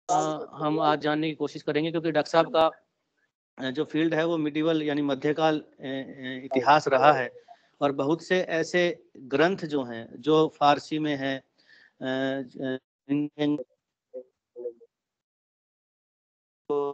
हम आज जानने की कोशिश करेंगे, क्योंकि डॉक्टर साहब का जो फील्ड है वो मिडिवल यानी मध्यकाल इतिहास रहा है, और बहुत से ऐसे ग्रंथ जो हैं जो फारसी में है, तो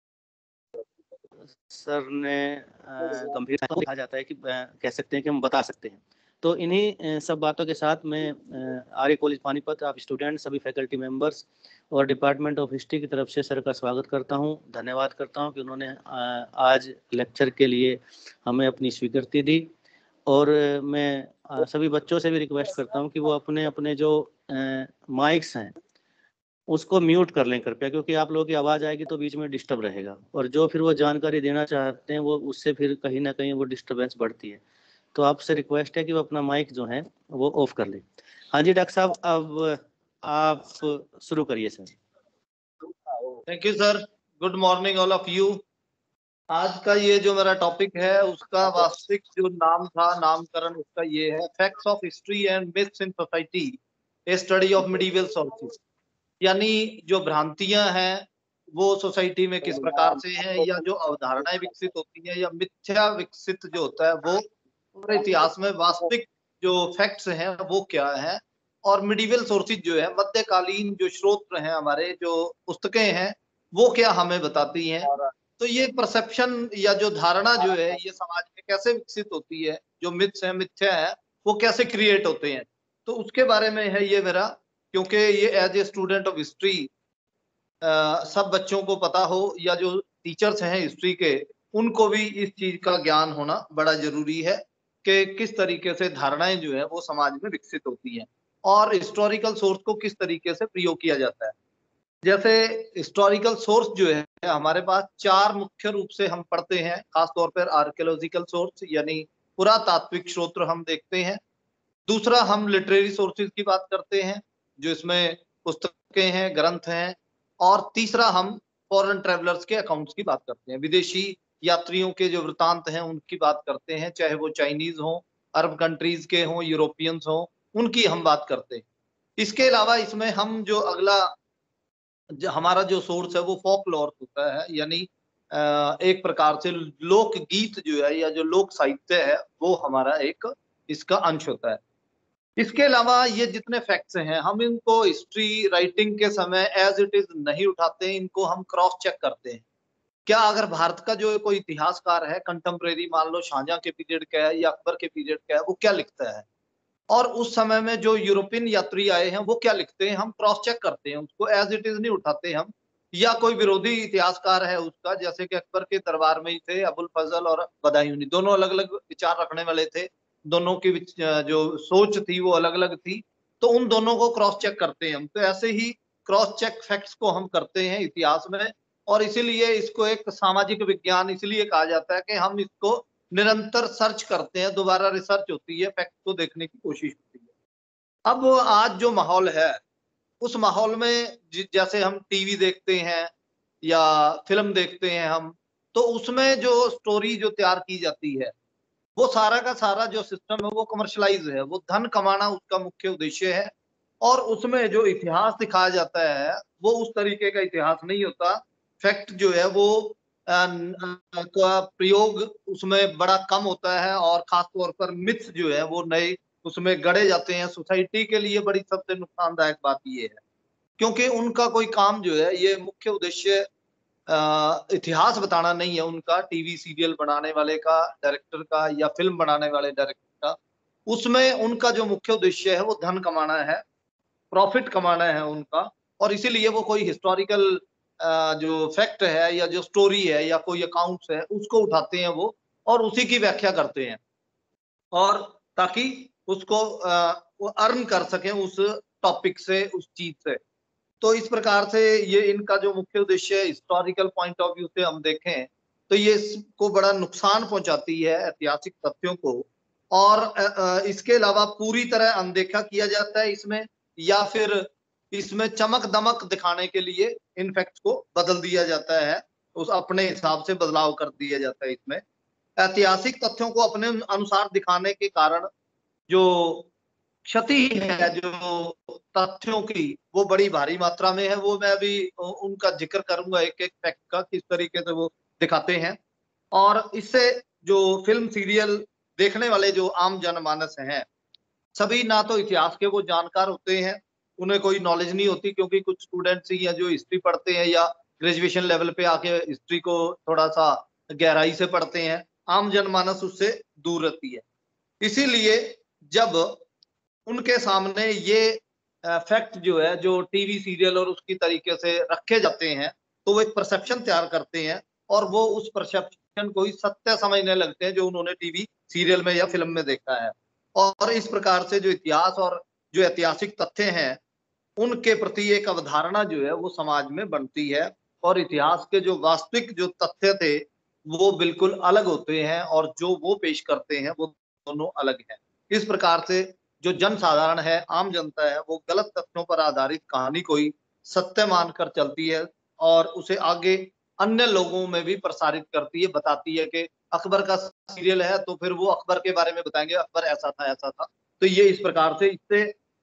सर ने गंभीरता से कहा जाता है कि कह सकते हैं कि हम बता सकते हैं। तो इन्हीं सब बातों के साथ मैं आर्य कॉलेज पानीपत, आप स्टूडेंट, सभी फैकल्टी मेंबर्स और डिपार्टमेंट ऑफ हिस्ट्री की तरफ से सर का स्वागत करता हूं, धन्यवाद करता हूं कि उन्होंने आज लेक्चर के लिए हमें अपनी स्वीकृति दी। और मैं सभी बच्चों से भी रिक्वेस्ट करता हूं कि वो अपने अपने जो माइक्स हैं उसको म्यूट कर लें कृपया, क्योंकि आप लोगों की आवाज़ आएगी तो बीच में डिस्टर्ब रहेगा, और जो फिर वो जानकारी देना चाहते हैं वो उससे फिर कहीं ना कहीं वो डिस्टर्बेंस बढ़ती है। तो आपसे रिक्वेस्ट है कि वो अपना माइक जो है वो ऑफ कर ले। हाँ जी डॉक्टर साहब, अब आप शुरू करिए sir. Thank you sir. Good morning all of you. आज का ये जो मेरा टॉपिक है उसका वास्तविक जो नाम था, नामकरण उसका ये है, facts of history and myths in society, a study of medieval sources. यानी जो भ्रांतियां हैं वो सोसाइटी में किस प्रकार से हैं, या जो अवधारणाएं विकसित होती हैं या मिथ्या विकसित जो होता है वो पूरे इतिहास में वास्तविक जो फैक्ट्स हैं वो क्या है। और मिडिवल सोर्सेज जो है, मध्यकालीन जो स्रोत हैं हमारे, जो पुस्तकें हैं वो क्या हमें बताती हैं। तो ये परसेप्शन या जो धारणा जो है ये समाज में कैसे विकसित होती है, जो मिथ्स है, मिथ्या है, वो कैसे क्रिएट होते हैं, तो उसके बारे में है ये मेरा। क्योंकि ये as a student of history सब बच्चों को पता हो, या जो टीचर्स हैं हिस्ट्री के उनको भी इस चीज का ज्ञान होना बड़ा जरूरी है कि किस तरीके से धारणाएं जो है वो समाज में विकसित होती हैं और हिस्टोरिकल सोर्स को किस तरीके से प्रयोग किया जाता है। जैसे हिस्टोरिकल सोर्स जो है हमारे पास चार मुख्य रूप से हम पढ़ते हैं, खासतौर पर आर्कियोलॉजिकल सोर्स यानी पुरातात्विक स्रोत हम देखते हैं। दूसरा हम लिटरेरी सोर्सेज की बात करते हैं, जो इसमें पुस्तकें हैं, ग्रंथ हैं। और तीसरा हम फॉरेन ट्रेवलर्स के अकाउंट्स की बात करते हैं, विदेशी यात्रियों के जो वृतांत हैं उनकी बात करते हैं, चाहे वो चाइनीज हों, अरब कंट्रीज के हों, यूरोपियंस हों, उनकी हम बात करते हैं। इसके अलावा इसमें हम जो अगला हमारा जो सोर्स है वो फोकलोर होता है, यानी एक प्रकार से लोक गीत जो है या जो लोक साहित्य है वो हमारा एक इसका अंश होता है। इसके अलावा ये जितने फैक्ट्स हैं हम इनको हिस्ट्री राइटिंग के समय एज इट इज नहीं उठाते हैं, इनको हम क्रॉस चेक करते हैं। क्या अगर भारत का जो कोई इतिहासकार है कंटेम्प्रेरी, मान लो शाहजहां के पीरियड का है या अकबर के पीरियड का है, वो क्या लिखता है, और उस समय में जो यूरोपियन यात्री आए हैं वो क्या लिखते हैं, हम क्रॉस चेक करते हैं, उसको एज इट इज नहीं उठाते हम। या कोई विरोधी इतिहासकार है उसका, जैसे कि अकबर के दरबार में ही थे अबुल फजल और बदायूनी, दोनों अलग अलग विचार रखने वाले थे, दोनों की जो सोच थी वो अलग अलग थी, तो उन दोनों को क्रॉस चेक करते हैं हम। तो ऐसे ही क्रॉस चेक फैक्ट्स को हम करते हैं इतिहास में, और इसीलिए इसको एक सामाजिक विज्ञान इसलिए कहा जाता है कि हम इसको निरंतर सर्च करते हैं, दोबारा रिसर्च होती है, फैक्ट को देखने की कोशिश होती है। अब आज जो माहौल है उस माहौल में जैसे हम टीवी देखते हैं या फिल्म देखते हैं हम, तो उसमें जो स्टोरी जो तैयार की जाती है वो सारा का सारा जो सिस्टम है वो कमर्शलाइज है, वो धन कमाना उसका मुख्य उद्देश्य है। और उसमें जो इतिहास दिखाया जाता है वो उस तरीके का इतिहास नहीं होता। फैक्ट जो है वो का प्रयोग उसमें बड़ा कम होता है, और खास तौर पर मिथ्स जो है वो नए उसमें गढ़े जाते हैं। सोसाइटी के लिए बड़ी सबसे नुकसानदायक बात ये है, क्योंकि उनका कोई काम जो है, ये मुख्य उद्देश्य इतिहास बताना नहीं है उनका, टीवी सीरियल बनाने वाले का, डायरेक्टर का, या फिल्म बनाने वाले डायरेक्टर का। उसमें उनका जो मुख्य उद्देश्य है वो धन कमाना है, प्रॉफिट कमाना है उनका। और इसीलिए वो कोई हिस्टोरिकल जो फैक्ट है या जो स्टोरी है या कोई अकाउंट्स है उसको उठाते हैं वो, और उसी की व्याख्या करते हैं, और ताकि उसको वो अर्न कर सकें उस टॉपिक से, उस चीज से। तो इस प्रकार से ये इनका जो मुख्य उद्देश्य है हिस्टोरिकल पॉइंट ऑफ व्यू से हम देखें तो ये इसको बड़ा नुकसान पहुंचाती है ऐतिहासिक तथ्यों को। और इसके अलावा पूरी तरह अनदेखा किया जाता है इसमें, या फिर इसमें चमक दमक दिखाने के लिए इन फैक्ट्स को बदल दिया जाता है, उस अपने हिसाब से बदलाव कर दिया जाता है। इसमें ऐतिहासिक तथ्यों को अपने अनुसार दिखाने के कारण जो क्षति है जो तथ्यों की, वो बड़ी भारी मात्रा में है। वो मैं अभी उनका जिक्र करूंगा एक एक फैक्ट का, किस तरीके से वो दिखाते हैं। और इससे जो फिल्म सीरियल देखने वाले जो आम जनमानस हैं, सभी ना तो इतिहास के वो जानकार होते हैं, उन्हें कोई नॉलेज नहीं होती, क्योंकि कुछ स्टूडेंट्स ही हैं जो हिस्ट्री पढ़ते हैं या ग्रेजुएशन लेवल पे आके हिस्ट्री को थोड़ा सा गहराई से पढ़ते हैं। आम जनमानस उससे दूर रहती है। इसीलिए जब उनके सामने ये फैक्ट जो है, जो टीवी सीरियल और उसकी तरीके से रखे जाते हैं, तो वो एक परसेप्शन तैयार करते हैं और वो उस परसेप्शन को ही सत्य समझने लगते हैं जो उन्होंने टीवी सीरियल में या फिल्म में देखा है। और इस प्रकार से जो इतिहास और जो ऐतिहासिक तथ्य हैं, उनके प्रति एक अवधारणा जो है वो समाज में बनती है। और इतिहास के जो वास्तविक जो तथ्य थे वो बिल्कुल अलग होते हैं, और जो वो पेश करते हैं वो दोनों अलग हैं। इस प्रकार से जो जन साधारण है, आम जनता है, वो गलत तथ्यों पर आधारित कहानी को ही सत्य मानकर चलती है और उसे आगे अन्य लोगों में भी प्रसारित करती है, बताती है कि अकबर का सीरियल है तो फिर वो अकबर के बारे में बताएंगे, अकबर ऐसा था ऐसा था। तो ये इस प्रकार से इससे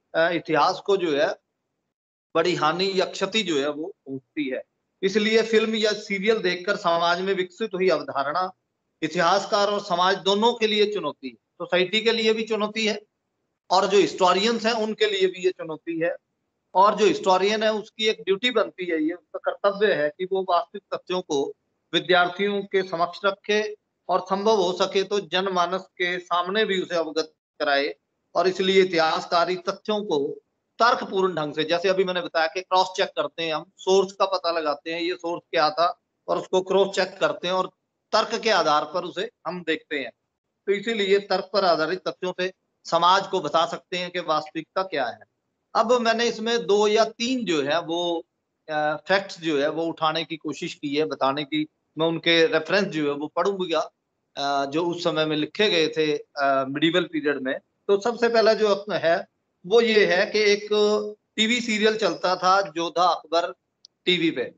इतिहास को जो है बड़ी हानि या क्षति जो है वो पहुंचती है। इसलिए फिल्म या सीरियल देखकर समाज में विकसित हुई अवधारणा इतिहासकार और समाज दोनों के लिए चुनौती है। सोसाइटी के लिए भी चुनौती है और जो हिस्टोरियंस हैं उनके लिए भी ये चुनौती है। और जो हिस्टोरियन है उसकी एक ड्यूटी बनती है, ये उसका कर्तव्य है कि वो वास्तविक तथ्यों को विद्यार्थियों के समक्ष रखे और संभव हो सके तो जनमानस के सामने भी उसे अवगत कराए। और इसलिए इतिहासकारी तथ्यों को तर्कपूर्ण ढंग से, जैसे अभी मैंने बताया कि क्रॉस चेक करते हैं, हम सोर्स का पता लगाते हैं, ये सोर्स क्या था, और उसको क्रॉस चेक करते हैं और तर्क के आधार पर उसे हम देखते हैं। तो इसीलिए तर्क पर आधारित तथ्यों से समाज को बता सकते हैं कि वास्तविकता क्या है। अब मैंने इसमें 2 या 3 जो है वो फैक्ट्स जो है वो उठाने की कोशिश की है, बताने की। मैं उनके रेफरेंस जो है वो पढ़ूंगा, जो उस समय में लिखे गए थे मिडिवल पीरियड में। तो सबसे पहला जो है वो ये है कि एक टीवी सीरियल चलता था जोधा अकबर टीवी पे,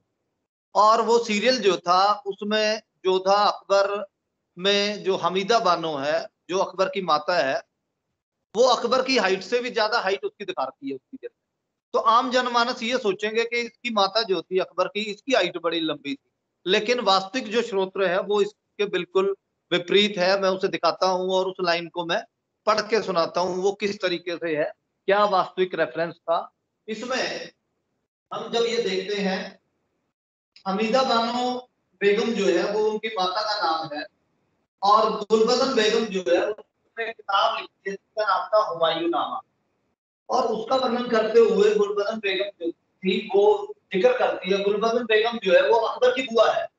और वो सीरियल जो था उसमें जोधा अकबर में जो हमीदा बानो है, जो अकबर की माता है, वो अकबर की हाइट से भी ज्यादा हाइट उसकी दिखा रखी है उस सीरियल में। तो आम जनमानस ये सोचेंगे कि इसकी माता जो थी अकबर की, इसकी हाइट बड़ी लंबी थी, लेकिन वास्तविक जो श्रोत्र है वो इसके बिल्कुल विपरीत है। मैं उसे दिखाता हूं और उस लाइन को मैं पढ़ के सुनाता हूं, वो किस तरीके से है, क्या वास्तविक रेफरेंस था इसमें। हम जब ये देखते हैं, हमीदा बानो बेगम जो है वो उनकी माता का नाम है, और गुलबदन बेगम जो है उसने किताब लिखी है जिसका नाम था हुमायूं नामा। और उसका वर्णन करते हुए गुलबदन बेगम जो थी वो जिक्र करती है, गुलबदन बेगम जो है वो अकबर की बुआ है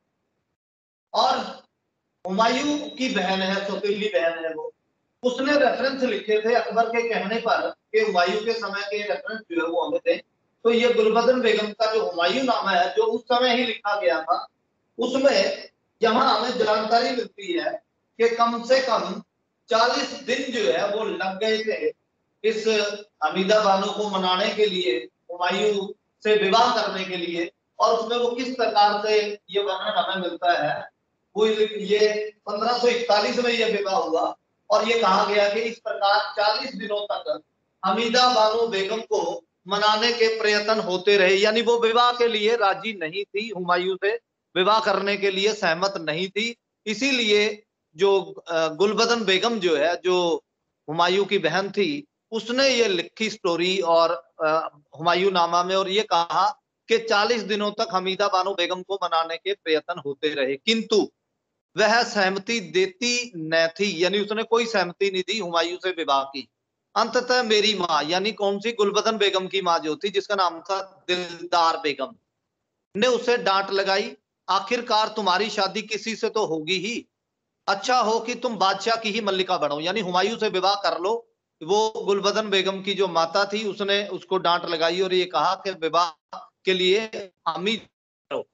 और हुमायूं की बहन है, सौतेली बहन है वो। उसने रेफरेंस लिखे थे अकबर के कहने पर कि हुमायूं के समय के रेफरेंस जो है वो हमें थे। तो ये गुलबदन बेगम का जो हुमायूं नामा है जो उस समय ही लिखा गया था, उसमें यहाँ हमें जानकारी मिलती है कि कम से कम 40 दिन जो है वो लग गए थे इस हमीदा बानो को मनाने के लिए, हुमायूं से विवाह करने के लिए। और उसमें वो किस प्रकार से ये वर्णन हमें मिलता है, वो ये 1541 में ये विवाह हुआ और ये कहा गया कि इस प्रकार 40 दिनों तक हमीदा बानो बेगम को मनाने के प्रयत्न होते रहे। यानी वो विवाह के लिए राजी नहीं थी, हुमायूं से विवाह करने के लिए सहमत नहीं थी। इसीलिए जो गुलबदन बेगम जो है, जो हुमायूं की बहन थी, उसने ये लिखी स्टोरी और हुमायूं नामा में, और ये कहा कि 40 दिनों तक हमीदा बानो बेगम को मनाने के प्रयत्न होते रहे, किंतु वह सहमति देती न थी। यानी उसने कोई सहमति नहीं दी हुमायूं से विवाह की। अंततः मेरी माँ, यानी कौन सी, गुलबदन बेगम की माँ जो थी, जिसका नाम था दिलदार बेगम, ने उसे डांट लगाई। आखिरकार तुम्हारी शादी किसी से तो होगी ही, अच्छा हो कि तुम बादशाह की ही मल्लिका बनो, यानी हुमायूं से विवाह कर लो। वो गुलबदन बेगम की जो माता थी उसने उसको डांट लगाई और ये कहा कि विवाह के लिए हामी करो।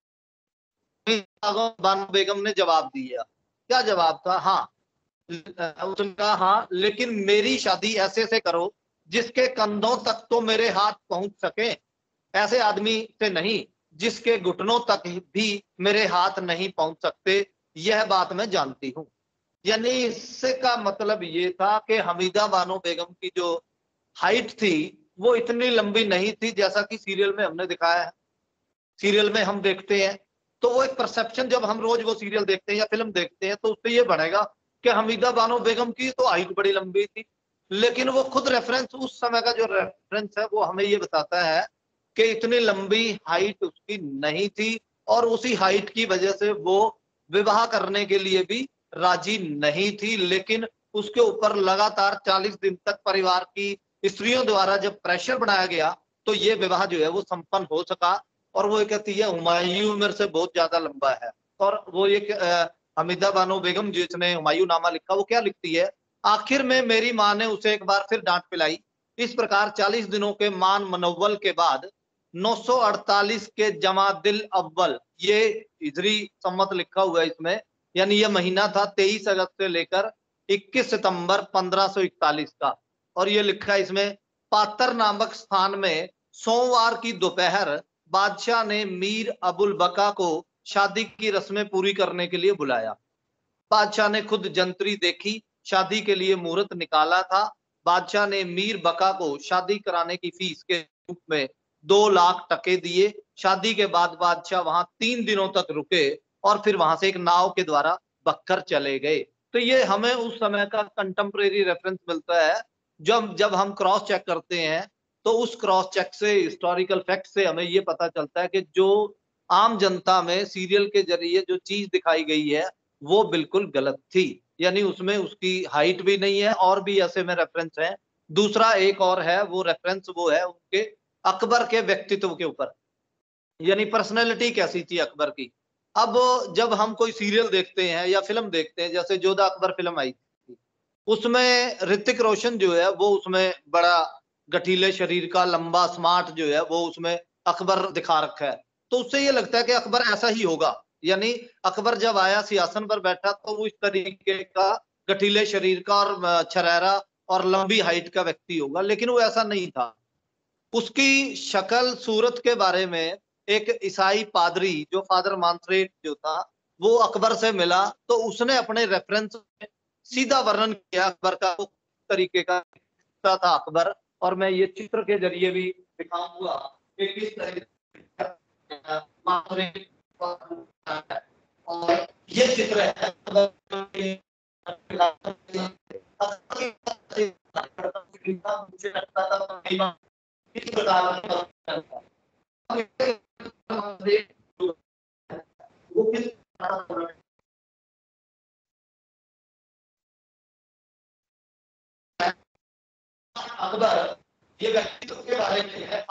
बानो बेगम ने जवाब दिया, क्या जवाब था, हाँ, उसने कहा हाँ, लेकिन मेरी शादी ऐसे से करो जिसके कंधों तक तो मेरे हाथ पहुंच सके, ऐसे आदमी से नहीं जिसके घुटनों तक भी मेरे हाथ नहीं पहुंच सकते, यह बात मैं जानती हूँ। यानी इससे का मतलब ये था कि हमीदा बानो बेगम की जो हाइट थी वो इतनी लंबी नहीं थी जैसा कि सीरियल में हमने दिखाया है। सीरियल में हम देखते हैं तो वो एक परसेप्शन, जब हम रोज वो सीरियल देखते हैं या फिल्म देखते हैं तो उससे ये बनेगा कि हमीदा बानो बेगम की तो हाइट बड़ी लंबी थी, लेकिन वो खुद रेफरेंस, उस समय का जो रेफरेंस है वो हमें ये बताता है कि इतनी लंबी हाइट उसकी नहीं थी, और उसी हाइट की वजह से वो विवाह करने के लिए भी राजी नहीं थी। लेकिन उसके ऊपर लगातार 40 दिन तक परिवार की स्त्रियों द्वारा जब प्रेशर बनाया गया तो ये विवाह जो है वो संपन्न हो सका। और वो ये कहती है हुमायूं मेरे से बहुत ज्यादा लंबा है। और वो ये हमीदा बानो बेगम जिसने हुमायूं नामा लिखा, वो क्या लिखती है, आखिर में मेरी माँ ने उसे एक बार फिर डांट पिलाई। इस प्रकार 40 दिनों के मान मनव्वल के बाद 948 के जमादिल अव्वल, ये हिजरी सम्मत लिखा हुआ है इसमें, यानी ये महीना था 23 अगस्त से लेकर 21 सितंबर 1541 का। और ये लिखा है इसमें, पातर नामक स्थान में सोमवार की दोपहर बादशाह ने मीर अबुल बका को शादी की रस्में पूरी करने के लिए बुलाया। बादशाह ने खुद जंतरी देखी, शादी के लिए मुहूर्त निकाला था। बादशाह ने मीर बका को शादी कराने की फीस के रूप में 2 लाख टके दिए। शादी के बाद बादशाह वहां 3 दिनों तक रुके और फिर वहां से एक नाव के द्वारा बक्कर चले गए। तो ये हमें उस समय का कंटेम्प्रेरी रेफरेंस मिलता है। जब जब हम क्रॉस चेक करते हैं तो उस क्रॉस चेक से, हिस्टोरिकल फैक्ट से हमें ये पता चलता है कि जो आम जनता में सीरियल के जरिए जो चीज दिखाई गई है वो बिल्कुल गलत थी। यानी उसमें उसकी हाइट भी नहीं है, और भी ऐसे में रेफरेंस है। दूसरा एक और है, वो रेफरेंस वो है उनके अकबर के व्यक्तित्व के ऊपर, यानी पर्सनैलिटी कैसी थी अकबर की। अब जब हम कोई सीरियल देखते हैं या फिल्म देखते हैं, जैसे जोधा अकबर फिल्म आई थी, उसमें ऋतिक रोशन जो है वो उसमें बड़ा गठीले शरीर का, लंबा, स्मार्ट जो है वो उसमें अकबर दिखा रखा है। तो उससे ये लगता है कि अकबर ऐसा ही होगा। यानी अकबर जब आया सिंहासन पर बैठा तो वो इस तरीके का गठीले शरीर का और छरेरा और लंबी हाइट का व्यक्ति होगा, लेकिन वो ऐसा नहीं था। उसकी शक्ल सूरत के बारे में एक ईसाई पादरी, जो फादर मांथरेट जो था, वो अकबर से मिला तो उसने अपने रेफरेंस में सीधा वर्णन किया अकबर का, वो तरीके का था अकबर। और मैं ये चित्र के जरिए भी दिखाऊंगा कि किस तरीके का मांथरेट है। और ये चित्र है मुझे लगता था इस प्रकार वो किस अकबर, ये व्यक्तित्व के बारे में है,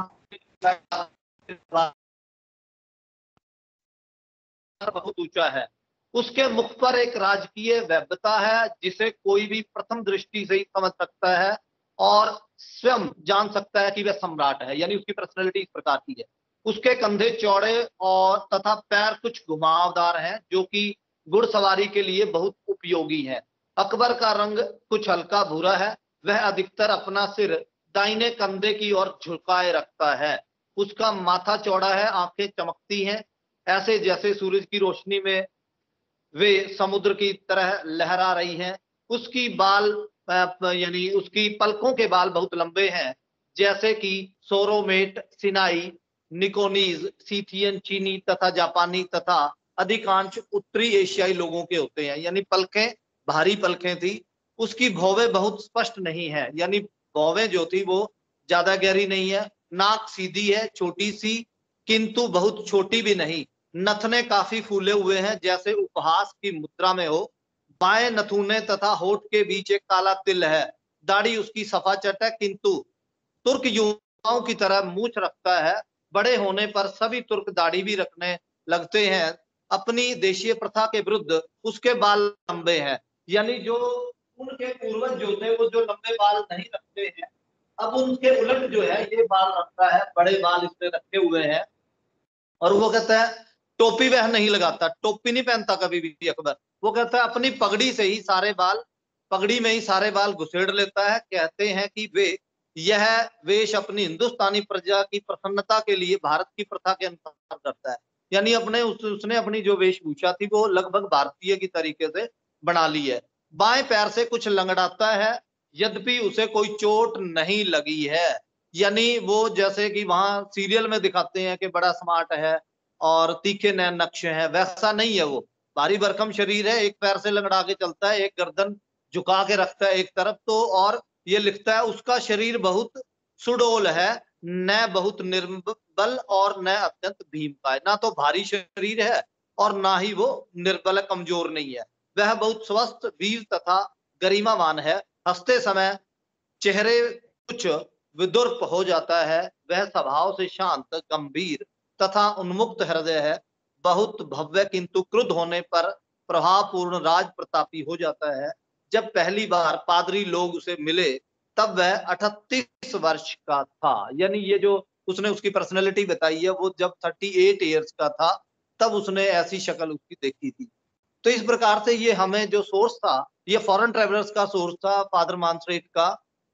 बहुत ऊंचा है। उसके मुख पर एक राजकीय वैभवता है जिसे कोई भी प्रथम दृष्टि से ही समझ सकता है और स्वयं जान सकता है कि वह सम्राट है। यानी उसकी पर्सनैलिटी इस प्रकार की है। उसके कंधे चौड़े और तथा पैर कुछ घुमावदार हैं, जो कि घुड़सवारी के लिए बहुत उपयोगी है। अकबर का रंग कुछ हल्का भूरा है। वह अधिकतर अपना सिर दाहिने कंधे की ओर झुकाए रखता है। उसका माथा चौड़ा है, आंखें चमकती हैं, ऐसे जैसे सूरज की रोशनी में वे समुद्र की तरह लहरा रही हैं। उसकी बाल यानी उसकी पलकों के बाल बहुत लंबे हैं, जैसे कि सोरोमेट, सिनाई, निकोनीज, सीथियन, चीनी तथा जापानी तथा अधिकांश उत्तरी एशियाई लोगों के होते हैं। यानी पलकें भारी पलकें थी। उसकी भौवें बहुत स्पष्ट नहीं है, यानी भौवें जो थी वो ज्यादा गहरी नहीं है। नाक सीधी है, छोटी सी, किंतु बहुत छोटी भी नहीं। नथने काफी फूले हुए हैं, जैसे उपहास की मुद्रा में हो। बाएं नथुने तथा होठ के बीच एक काला तिल है। दाढ़ी उसकी सफाचट है, किंतु तुर्क युवाओं की तरह मूछ रखता है। बड़े होने पर सभी तुर्क दाढ़ी भी रखने लगते हैं। अपनी देशीय प्रथा के विरुद्ध उसके बाल लंबे हैं। यानी जो उनके पूर्वज जो थे वो जो लंबे बाल नहीं रखते हैं, अब उनके उलट जो है ये बाल रखता है, बड़े बाल इसने रखे हुए हैं। और वो कहता है टोपी वह नहीं लगाता, टोपी नहीं पहनता कभी भी अकबर। वो कहता है अपनी पगड़ी से ही सारे बाल, पगड़ी में ही सारे बाल घुसेड़ लेता है। कहते हैं कि वे यह वेश अपनी हिंदुस्तानी प्रजा की प्रसन्नता के लिए भारत की प्रथा के अनुसार करता है। यानी उसने अपनी जो वेशभूषा थी वो लगभग भारतीय की तरीके से बना ली है। बाएं पैर से कुछ लंगड़ाता है, यद्यपि उसे कोई चोट नहीं लगी है। यानी वो जैसे कि वहां सीरियल में दिखाते हैं कि बड़ा स्मार्ट है और तीखे नैन नक्श हैं, वैसा नहीं है वो। भारी भरकम शरीर है, एक पैर से लंगड़ा के चलता है, एक गर्दन झुका के रखता है एक तरफ तो, और ये लिखता है उसका शरीर बहुत सुडौल है, न बहुत निर्बल और न अत्यंत भीमकाय। ना तो भारी शरीर है और ना ही वो निर्बल कमजोर नहीं है। वह बहुत स्वस्थ, वीर तथा गरिमावान है। हंसते समय चेहरे कुछ विदुर्प हो जाता है। वह स्वभाव से शांत, गंभीर तथा उन्मुक्त हृदय है। बहुत भव्य किंतु क्रुद्ध होने पर प्रभावपूर्ण राज प्रतापी हो जाता है। जब पहली बार पादरी लोग उसे मिले तब वह 38 वर्ष का था। यानी ये जो उसने उसकी पर्सनैलिटी बताई है, वो जब 38 ईयर्स का था तब उसने ऐसी शक्ल उसकी देखी थी। तो इस प्रकार से ये हमें जो सोर्स था, ये फॉरेन ट्रेवलर्स का सोर्स था, फादर मानसरेट का,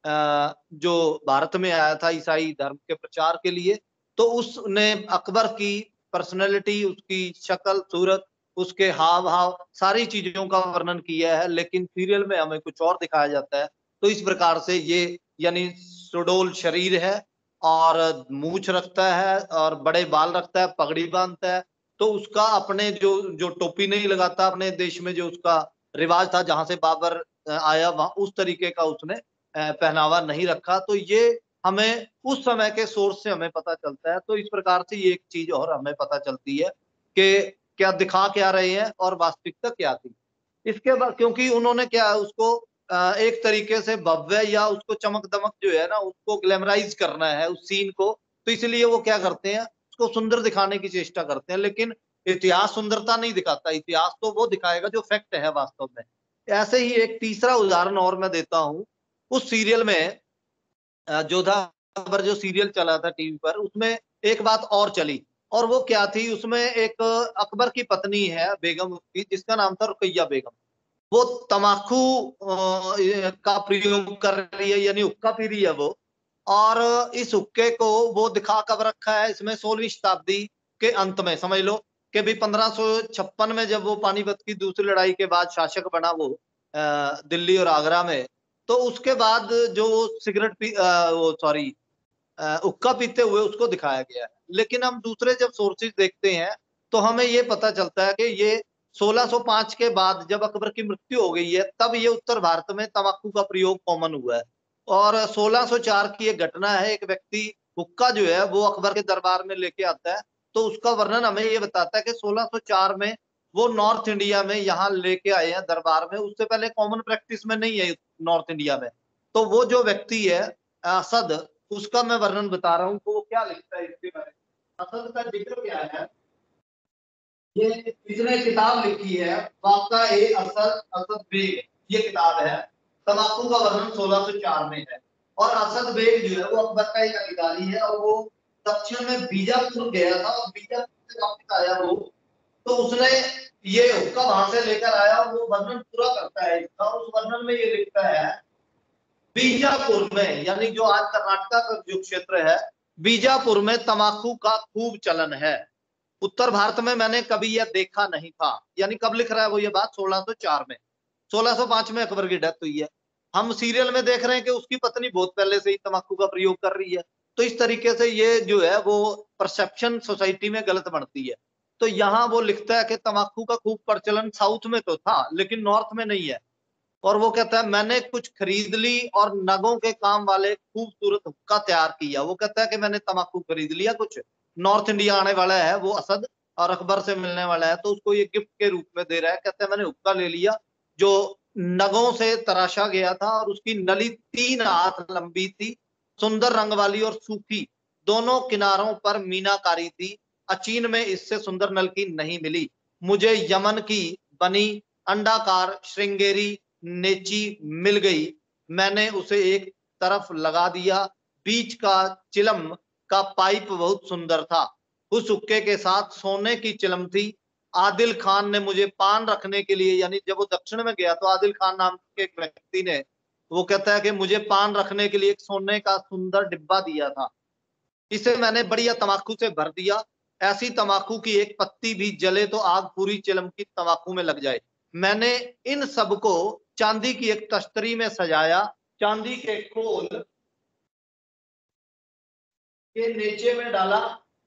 जो भारत में आया था ईसाई धर्म के प्रचार के लिए। तो उसने अकबर की पर्सनैलिटी, उसकी शक्ल सूरत, उसके हाव भाव, सारी चीजों का वर्णन किया है, लेकिन सीरियल में हमें कुछ और दिखाया जाता है। तो इस प्रकार से ये यानी सुडौल शरीर है और मूछ रखता है और बड़े बाल रखता है, पगड़ी बांधता है। तो उसका अपने जो जो टोपी नहीं लगाता, अपने देश में जो उसका रिवाज था जहां से बाबर आया, वहां उस तरीके का उसने पहनावा नहीं रखा। तो ये हमें उस समय के सोर्स से हमें पता चलता है। तो इस प्रकार से ये एक चीज और हमें पता चलती है कि क्या दिखा क्या रहे हैं और वास्तविकता क्या थी। इसके बाद क्योंकि उन्होंने क्या उसको एक तरीके से भव्य या उसको चमक दमक जो है ना उसको ग्लैमराइज करना है उस सीन को, तो इसलिए वो क्या करते हैं उसको सुंदर दिखाने की चेष्टा करते हैं। लेकिन इतिहास सुंदरता नहीं दिखाता, इतिहास तो वो दिखाएगा जो फैक्ट है वास्तव में। ऐसे ही एक तीसरा उदाहरण और मैं देता हूं। उस सीरियल में जोधा अकबर जो सीरियल चला था टीवी पर, उसमें एक बात और चली, और वो क्या थी, उसमें एक अकबर की पत्नी है बेगम उसकी, जिसका नाम था रुकैया बेगम। वो तमाकू का प्रयोग कर रही है, यानी हुक्का पी रही है वो। और इस हुक्के को वो दिखा कब रखा है, इसमें 16वीं शताब्दी के अंत में समझ लो कि भी 1556 में जब वो पानीपत की दूसरी लड़ाई के बाद शासक बना वो दिल्ली और आगरा में, तो उसके बाद जो सिगरेट पी वो सॉरी हुक्का पीते हुए उसको दिखाया गया है। लेकिन हम दूसरे जब सोर्सेज देखते हैं तो हमें ये पता चलता है कि ये 1605 के बाद जब अकबर की मृत्यु हो गई है तब ये उत्तर भारत में तंबाकू का प्रयोग कॉमन हुआ है। और 1604 की एक घटना है, एक व्यक्ति हुक्का जो है वो अकबर के दरबार में लेके आता है। तो उसका वर्णन हमें ये बताता है कि 1604 में वो नॉर्थ इंडिया में यहाँ लेके आए हैं दरबार में, उससे पहले कॉमन प्रैक्टिस में नहीं है नॉर्थ इंडिया में। तो वो जो व्यक्ति है असद, उसका मैं वर्णन बता रहा हूँ। तो वो क्या लिखता है इसके बारे में, असद का जिक्र क्या है, ये इसने किताब लिखी है वाक़ा ए असद असद बेग, ये किताब है। तंबाकू का वर्णन 1604 में है। और असद बेग जो है वो अकबर का एक अधिकारी है और वो दक्षिण में बीजापुर गया था और बीजापुर से वापस आया वो, तो उसने ये हुक्का वहां से लेकर आया और वो वर्णन पूरा करता है इसका। उस वर्णन में ये लिखता है बीजापुर में, यानी जो आज कर्नाटका का जो क्षेत्र है, बीजापुर में तंबाकू का खूब चलन है। उत्तर भारत में मैंने कभी यह देखा नहीं था। यानी कब लिख रहा है वो ये बात, 1604 में। 1605 में अकबर की डेथ हुई है। हम सीरियल में देख रहे हैं कि उसकी पत्नी बहुत पहले से ही तंबाकू का प्रयोग कर रही है। तो इस तरीके से ये जो है वो परसेप्शन सोसाइटी में गलत बनती है। तो यहाँ वो लिखता है कि तंबाकू का खूब प्रचलन साउथ में तो था लेकिन नॉर्थ में नहीं है। और वो कहता है मैंने कुछ खरीद ली और नगों के काम वाले खूबसूरत हुक्का तैयार किया। वो कहता है कि मैंने तंबाकू खरीद लिया, कुछ नॉर्थ इंडिया आने वाला है वो असद और अकबर से मिलने वाला है, तो उसको ये गिफ्ट के रूप में दे रहा है। कहता है मैंने हुक्का ले लिया जो नगों से तराशा गया था और उसकी नली 3 हाथ लंबी थी, सुंदर रंग वाली और सूखी, दोनों किनारों पर मीनाकारी थी। अचीन में इससे सुंदर नल की नहीं मिली। मुझे यमन की बनी अंडाकार श्रृंगेरी नेची मिल गई। मैंने उसे एक तरफ लगा दिया। बीच का चिलम का पाइप बहुत सुंदर था। उस हुक्के के साथ सोने की चिलम थी। आदिल खान ने मुझे पान रखने के लिए, यानी जब वो दक्षिण में गया तो आदिल खान नाम के एक व्यक्ति ने, वो कहता है कि मुझे पान रखने के लिए एक सोने का सुंदर डिब्बा दिया था। इसे मैंने बढ़िया तंबाकू से भर दिया। ऐसी तंबाकू की एक पत्ती भी जले तो आग पूरी चिलम की तंबाकू में लग जाए। मैंने इन सबको चांदी की एक तश्तरी में सजाया चांदी के खोल के नीचे में डाला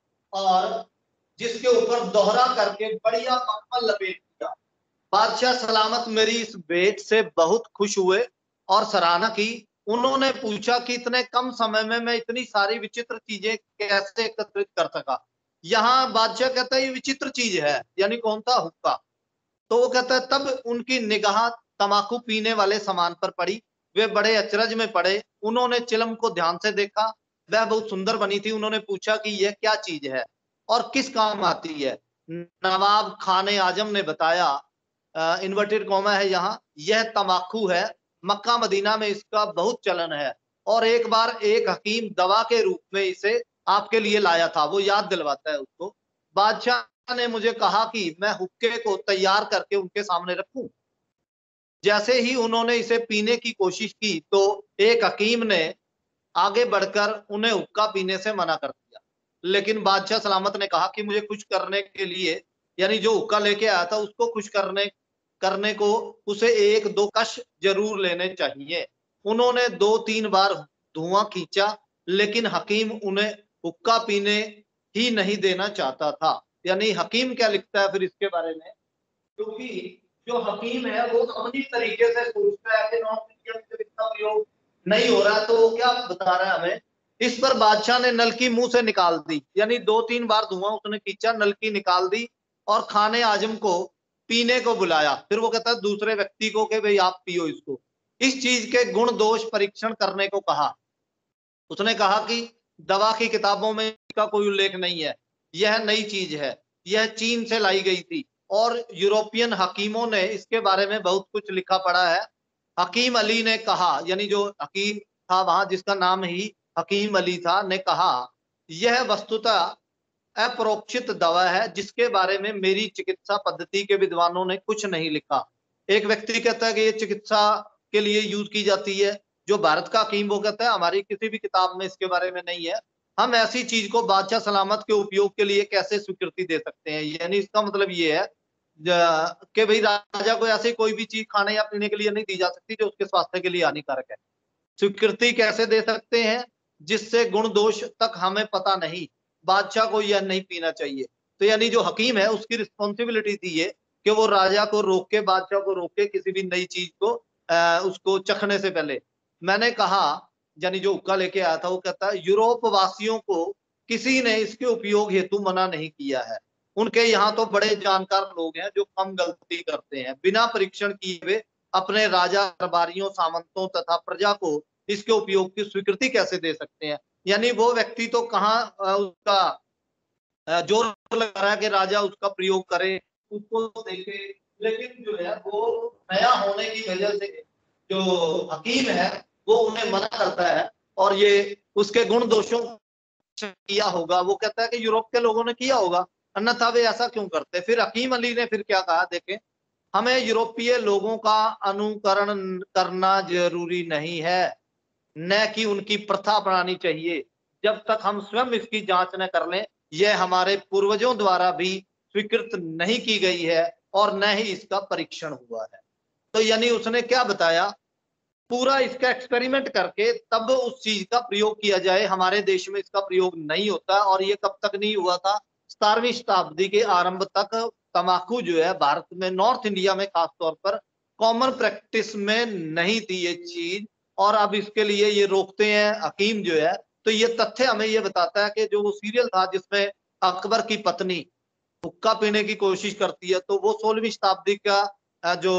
और जिसके ऊपर दोहरा करके बढ़िया मखमल लपेट दिया। बादशाह सलामत मेरी इस भेंट से बहुत खुश हुए और सराहना की। उन्होंने पूछा कि इतने कम समय में मैं इतनी सारी विचित्र चीजें कैसे एकत्रित कर सका। यहाँ बादशाह कहता है ये विचित्र चीज है, यानी कौन सा हुक्का। तो वो कहता है तब उनकी निगाह तमाकू पीने वाले सामान पर पड़ी। वे बड़े अचरज में पड़े। उन्होंने चिलम को ध्यान से देखा, वह बहुत सुंदर बनी थी। उन्होंने पूछा कि यह क्या चीज है और किस काम आती है। नवाब खाने आजम ने बताया, इन्वर्टेड कॉमा है यहाँ, यह तमाकू है, मक्का मदीना में इसका बहुत चलन है और एक बार एक हकीम दवा के रूप में इसे आपके लिए लाया था। वो याद दिलवाता है उसको। बादशाह ने मुझे कहा कि मैं हुक्के को तैयार करके उनके सामने रखूं। जैसे ही उन्होंने इसे पीने की कोशिश की तो एक हकीम ने आगे बढ़कर उन्हें हुक्का पीने से मना कर दिया। लेकिन बादशाह सलामत ने कहा कि मुझे खुश करने के लिए, यानी जो हुक्का लेके आया था उसको खुश करने करने को उसे एक दो कश जरूर लेने चाहिए। उन्होंने 2-3 बार धुआं खींचा, लेकिन हकीम उन्हें हुक्का पीने ही नहीं देना चाहता था। यानी हकीम क्या लिखता है फिर इसके बारे में, क्योंकि जो हकीम है वो अपनी तरीके से सोचता है कि नॉर्थ इंडिया में इसका प्रयोग नहीं हो रहा, तो वो क्या बता रहा है हमें। इस पर बादशाह ने नलकी मुंह से निकाल दी, यानी 2-3 बार धुआं उसने खींचा, नलकी निकाल दी और खाने आजम को पीने को बुलाया। फिर वो कहता है दूसरे व्यक्ति को कि भाई आप पियो इसको। इस चीज के गुण दोष परीक्षण करने को कहा। उसने कहा कि दवा की किताबों में इसका कोई उल्लेख नहीं है, यह नई चीज है, यह चीन से लाई गई थी और यूरोपियन हकीमों ने इसके बारे में बहुत कुछ लिखा पड़ा है। हकीम अली ने कहा, यानी जो हकीम था वहां जिसका नाम ही हकीम अली था, ने कहा यह वस्तुतः अपरोक्षित दवा है जिसके बारे में मेरी चिकित्सा पद्धति के विद्वानों ने कुछ नहीं लिखा। एक व्यक्ति कहता है कि ये चिकित्सा के लिए यूज की जाती है, जो भारत का हकीम वो कहता है हमारी किसी भी किताब में इसके बारे में नहीं है। हम ऐसी चीज को बादशाह सलामत के उपयोग के लिए कैसे स्वीकृति दे सकते हैं। यानी इसका मतलब ये है कि भाई राजा को ऐसी कोई भी चीज खाने या पीने के लिए नहीं दी जा सकती जो उसके स्वास्थ्य के लिए हानिकारक है। स्वीकृति कैसे दे सकते हैं, जिससे गुण दोष तक हमें पता नहीं, बादशाह को यह नहीं पीना चाहिए। तो यानी जो हकीम है उसकी रिस्पॉन्सिबिलिटी थी ये कि वो राजा को रोक के, बादशाह को रोक के किसी भी नई चीज को उसको चखने से पहले। मैंने कहा, यानी जो हुक्का लेके आया था वो कहता है यूरोप वासियों को किसी ने इसके उपयोग हेतु मना नहीं किया है। उनके यहाँ तो बड़े जानकार लोग हैं जो कम गलती करते हैं। बिना परीक्षण किए हुए अपने राजा, दरबारियों, सामंतों तथा प्रजा को इसके उपयोग की स्वीकृति कैसे दे सकते हैं। यानी वो व्यक्ति तो कहाँ उसका जोर लगा रहा है कि राजा उसका प्रयोग करे, उसको देखे, लेकिन जो है वो नया होने की वजह से जो हकीम है वो उन्हें मना करता है और ये उसके गुण दोषों किया होगा। वो कहता है कि यूरोप के लोगों ने किया होगा, अन्यथा वे ऐसा क्यों करते। फिर हकीम अली ने फिर क्या कहा देखें, हमें यूरोपीय लोगों का अनुकरण करना जरूरी नहीं है, न कि उनकी प्रथा अपनानी चाहिए, जब तक हम स्वयं इसकी जांच न कर लें। यह हमारे पूर्वजों द्वारा भी स्वीकृत नहीं की गई है और न ही इसका परीक्षण हुआ है। तो यानी उसने क्या बताया, पूरा इसका एक्सपेरिमेंट करके तब उस चीज का प्रयोग किया जाए। हमारे देश में इसका प्रयोग नहीं होता और ये कब तक नहीं हुआ था, 17वीं शताब्दी के आरंभ तक तंबाकू जो है भारत में, नॉर्थ इंडिया में खासतौर पर कॉमन प्रैक्टिस में नहीं थी ये चीज, और अब इसके लिए ये रोकते हैं हकीम जो है। तो ये तथ्य हमें ये बताता है कि जो वो सीरियल था जिसमें अकबर की पत्नी हुक्का पीने की कोशिश करती है, तो वो 16वीं शताब्दी का जो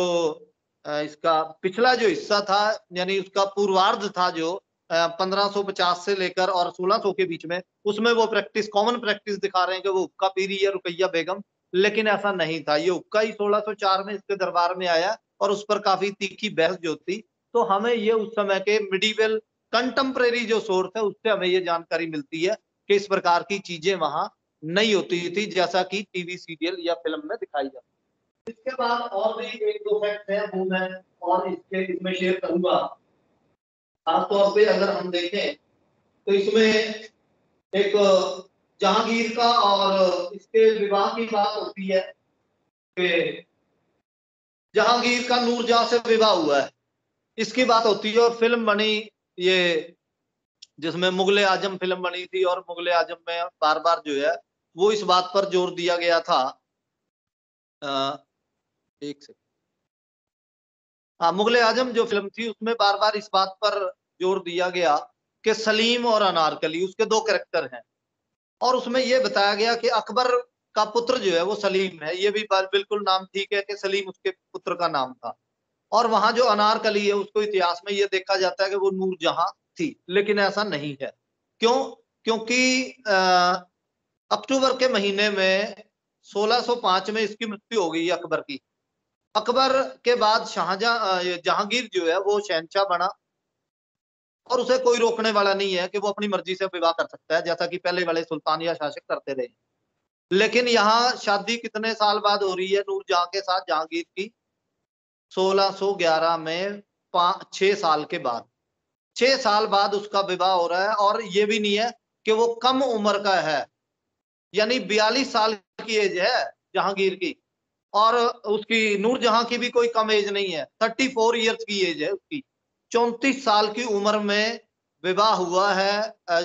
इसका पिछला जो हिस्सा था, यानी उसका पूर्वार्ध था जो 1550 से लेकर और 1600 के बीच में, उसमें वो प्रैक्टिस, कॉमन प्रैक्टिस दिखा रहे हैं कि वो हुक्का पी रही है रुकैया बेगम, लेकिन ऐसा नहीं था। ये हुक्का ही 1604 में इसके दरबार में आया और उस पर काफी तीखी बहस जो थी। तो हमें ये उस समय के मिडिवल कंटेम्परेरी जो सोर्स है उससे हमें ये जानकारी मिलती है कि इस प्रकार की चीजें वहां नहीं होती थी जैसा कि टीवी सीरियल या फिल्म में दिखाई जाती। इसके बाद और भी एक दो फैक्ट है वो मैं और इसमें शेयर करूंगा। खासतौर पे अगर हम देखें तो इसमें एक जहांगीर का और इसके विवाह की बात होती है कि जहांगीर का नूरजहां से विवाह हुआ है। इसकी बात होती है। और फिल्म बनी ये जिसमें मुगले आजम फिल्म बनी थी, और मुगले आजम में बार बार जो है वो इस बात पर जोर दिया गया था, एक सेकंड, हाँ, मुगले आजम जो फिल्म थी उसमें बार बार इस बात पर जोर दिया गया कि सलीम और अनारकली उसके दो कैरेक्टर हैं, और उसमें यह बताया गया कि अकबर का पुत्र जो है वो सलीम है। ये भी बात बिल्कुल नाम ठीक है कि सलीम उसके पुत्र का नाम था। और वहां जो अनारकली है उसको इतिहास में ये देखा जाता है कि वो नूरजहां थी, लेकिन ऐसा नहीं है। क्यों? क्योंकि अक्टूबर के महीने में 1605 में इसकी मृत्यु हो गई अकबर की। अकबर के बाद शाहजहां जहांगीर जो है वो शहंशाह बना, और उसे कोई रोकने वाला नहीं है कि वो अपनी मर्जी से विवाह कर सकता है, जैसा कि पहले वाले सुल्तान या शासक करते रहे। लेकिन यहाँ शादी कितने साल बाद हो रही है नूरजहां के साथ जहांगीर की? 1611 में 6 साल के बाद, 6 साल बाद उसका विवाह हो रहा है। और ये भी नहीं है कि वो कम उम्र का है, यानी 42 साल की एज है जहांगीर की, और उसकी नूरजहां की भी कोई कम एज नहीं है, 34 ईयर्स की एज है उसकी। 34 साल की उम्र में विवाह हुआ है।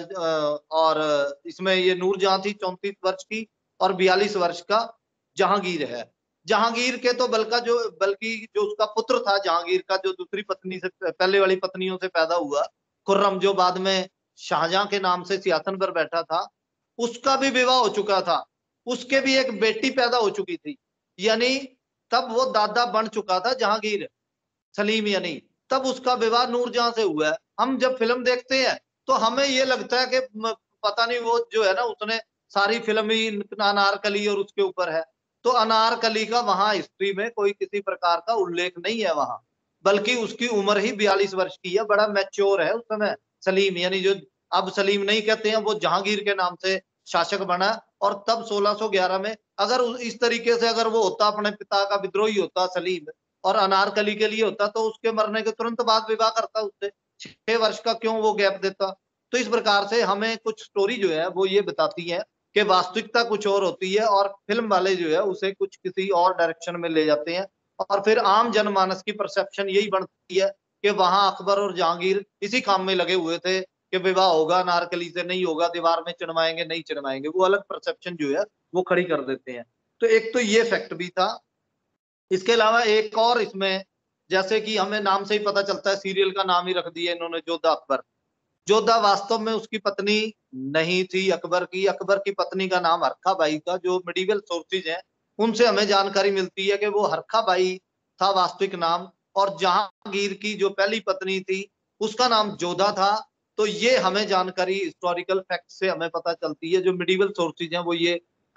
और इसमें ये नूरजहां थी 34 वर्ष की, और 42 वर्ष का जहांगीर है। जहांगीर के तो बल्कि जो उसका पुत्र था जहांगीर का, जो दूसरी पत्नी से, पहले वाली पत्नियों से पैदा हुआ, खुर्रम, जो बाद में शाहजहां के नाम से सिंहासन पर बैठा था, उसका भी विवाह हो चुका था। उसके भी एक बेटी पैदा हो चुकी थी, यानी तब वो दादा बन चुका था जहांगीर, सलीम यानी। तब उसका विवाह नूरजहां से हुआ है। हम जब फिल्म देखते हैं तो हमें ये लगता है कि पता नहीं, वो जो है ना, उसने सारी फिल्म ही अनारकली और उसके ऊपर है। तो अनारकली का वहां हिस्ट्री में कोई किसी प्रकार का उल्लेख नहीं है वहां, बल्कि उसकी उम्र ही 42 वर्ष की है, बड़ा मैच्योर है उस समय सलीम, यानी जो अब सलीम नहीं कहते हैं, वो जहांगीर के नाम से शासक बना। और तब 1611 में अगर इस तरीके से अगर वो होता, अपने पिता का विद्रोही होता सलीम, और अनारकली के लिए होता, तो उसके मरने के तुरंत बाद विवाह करता उससे, 6 वर्ष का क्यों वो गैप देता? तो इस प्रकार से हमें कुछ स्टोरी जो है वो ये बताती है कि वास्तविकता कुछ और होती है, और फिल्म वाले जो है उसे कुछ किसी और डायरेक्शन में ले जाते हैं। और फिर आम जनमानस की परसेप्शन यही बनती है कि वहां अकबर और जहांगीर इसी काम में लगे हुए थे कि विवाह होगा नारकली से, नहीं होगा दीवार में चिनवाएंगे, नहीं चिनवाएंगे, वो अलग परसेप्शन जो है वो खड़ी कर देते हैं। तो एक तो ये फैक्ट भी था। इसके अलावा एक और इसमें, जैसे कि हमें नाम से ही पता चलता है, सीरियल का नाम ही रख दिया इन्होंने जोधा अकबर। जोधा वास्तव में उसकी पत्नी नहीं थी अकबर की। अकबर की पत्नी का नाम हरखा बाई था। जो मेडिवल सोर्सेज हैं उनसे हमें जानकारी मिलती है कि वो हरखा बाई था वास्तविक नाम, और जहांगीर की जो पहली पत्नी थी उसका नाम जोधा था। तो ये हमें जानकारी हिस्टोरिकल फैक्ट से हमें पता चलती है। जो मेडिवल सोर्सेज हैं वो ये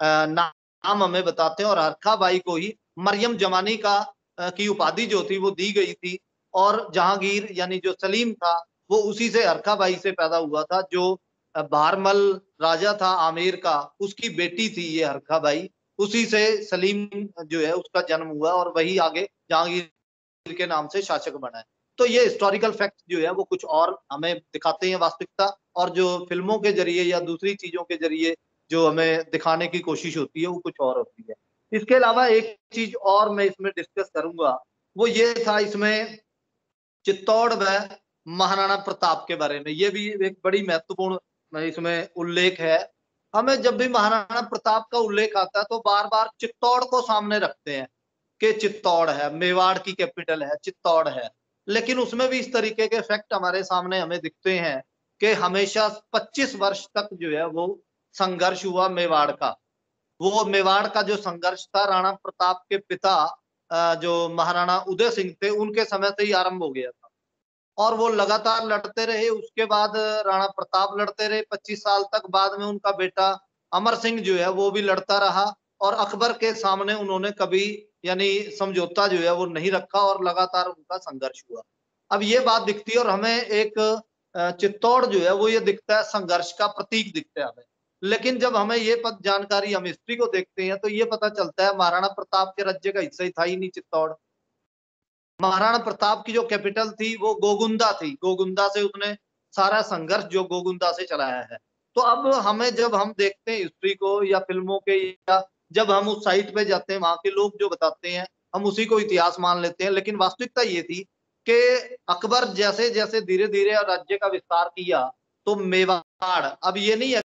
नाम हमें बताते हैं, और हरखा बाई को ही मरियम जमानी की उपाधि जो थी वो दी गई थी। और जहांगीर यानी जो सलीम था वो उसी से हरखा बाई से पैदा हुआ था। जो भारमल राजा था आमेर का, उसकी बेटी थी ये हरखा बाई। उसी से सलीम जो है उसका जन्म हुआ, और वही आगे जहांगीर के नाम से शासक बना है। तो ये हिस्टोरिकल फैक्ट जो है वो कुछ और हमें दिखाते हैं वास्तविकता, और जो फिल्मों के जरिए या दूसरी चीजों के जरिए जो हमें दिखाने की कोशिश होती है वो कुछ और होती है। इसके अलावा एक चीज और मैं इसमें डिस्कस करूंगा, वो ये था इसमें चित्तौड़ व महाराणा प्रताप के बारे में। ये भी एक बड़ी महत्वपूर्ण इसमें उल्लेख है। हमें जब भी महाराणा प्रताप का उल्लेख आता है तो बार बार चित्तौड़ को सामने रखते हैं कि चित्तौड़ है, मेवाड़ की कैपिटल है, चित्तौड़ है। लेकिन उसमें भी इस तरीके के फैक्ट हमारे सामने हमें दिखते हैं कि हमेशा 25 वर्ष तक जो है वो संघर्ष हुआ मेवाड़ का। वो मेवाड़ का जो संघर्ष था राणा प्रताप के पिता जो महाराणा उदय सिंह थे उनके समय से ही आरंभ हो गया था, और वो लगातार लड़ते रहे। उसके बाद राणा प्रताप लड़ते रहे 25 साल तक। बाद में उनका बेटा अमर सिंह जो है वो भी लड़ता रहा, और अकबर के सामने उन्होंने कभी यानी समझौता जो है वो नहीं रखा, और लगातार उनका संघर्ष हुआ। अब ये बात दिखती है, और हमें एक चित्तौड़ जो है वो ये दिखता है, संघर्ष का प्रतीक दिखता है हमें। लेकिन जब हमें ये जानकारी, हम हिस्ट्री को देखते हैं तो ये पता चलता है महाराणा प्रताप के राज्य का हिस्सा ही था ही नहीं चित्तौड़। महाराणा प्रताप की जो कैपिटल थी वो गोगुंदा थी। गोगुंदा से उसने सारा संघर्ष जो गोगुंदा से चलाया है। तो अब हमें, जब हम देखते हैं हिस्ट्री को या फिल्मों के, या जब हम उस साइट पे जाते हैं, वहां के लोग जो बताते हैं हम उसी को इतिहास मान लेते हैं। लेकिन वास्तविकता ये थी कि अकबर जैसे जैसे धीरे धीरे राज्य का विस्तार किया तो मेवाड़, अब ये नहीं है